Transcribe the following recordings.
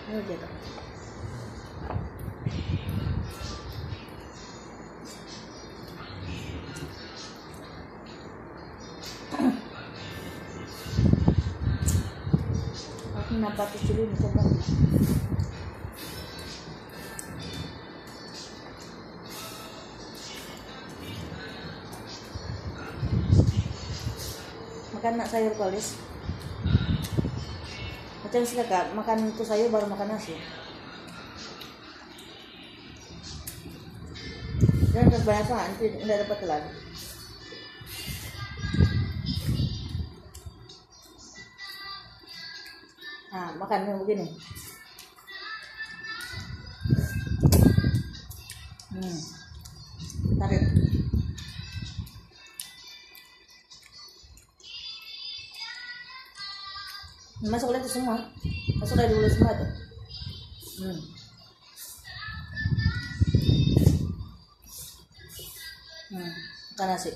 Ini gitu. Aku nampak kecil ini coba. Makan nak sayur kolis. Macam silakan makan itu sayur baru makan nasi. Jangan terbanyak nanti tidak dapat lagi. Nah, makan yang begini. Tarik. Masuk lagi semua. Masuk dari dulu semua tuh. Makan nasi.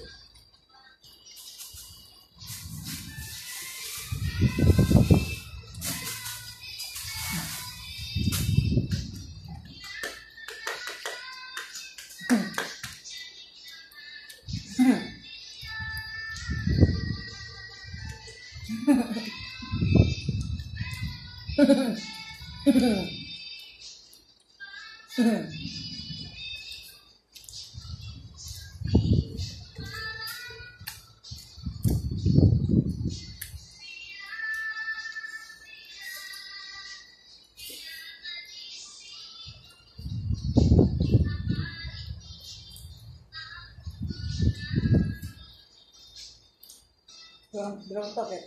Berontak ya.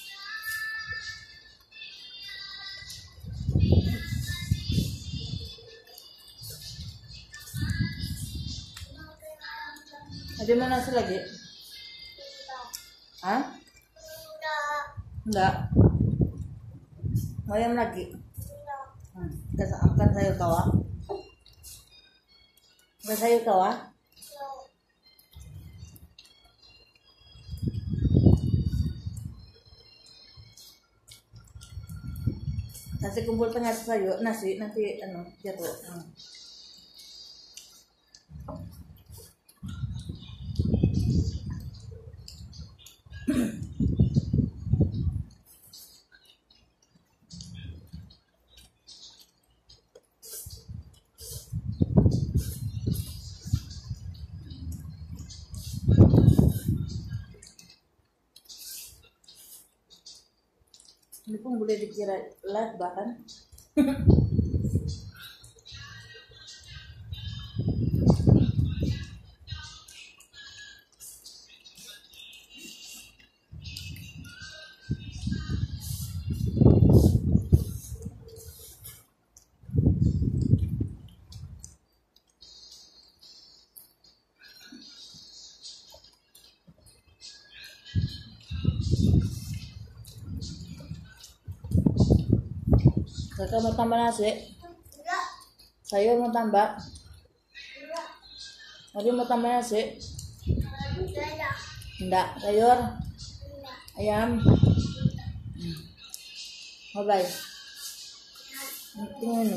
Ada mana nasi lagi? Hah? Enggak. Mau yang lagi? Kita akan sayur kawah. Ada sayur kawah? Nasi kumpul tengah sayur, nasi nanti jatuh. Ini pun boleh dikira live bahkan. Kakak mau tambah nasi? Enggak. Sayur mau tambah? Enggak. Tadi mau tambah nasi? Enggak. Sayur? Enggak. Ayam? Mau baik? Ini.